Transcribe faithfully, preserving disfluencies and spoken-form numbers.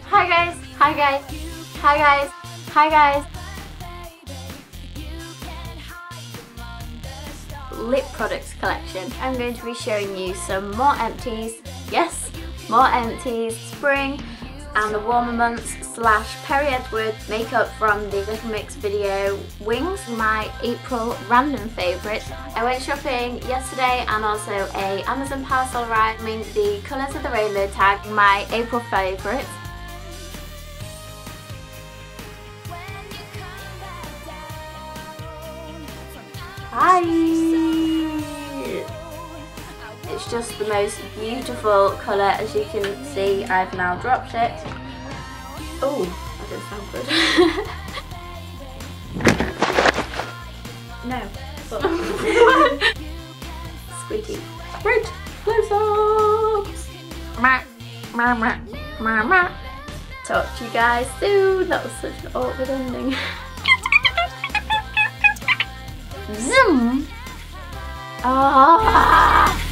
Hi guys, hi guys, hi guys, hi guys. Lip products collection. I'm going to be showing you some more empties, yes, more empties, spring and the warmer months slash Perry Edward makeup from the Little Mix video Wings, my April random favourite. I went shopping yesterday and also a Amazon parcel arrived with the Colours of the Rainbow tag, my April favourite. Hi! It's just the most beautiful colour, as you can see. I've now dropped it. Oh, that didn't sound good. No. But squeaky. Right, close ups. Talk to you guys soon. That was such an awkward ending. Zoom. Ah.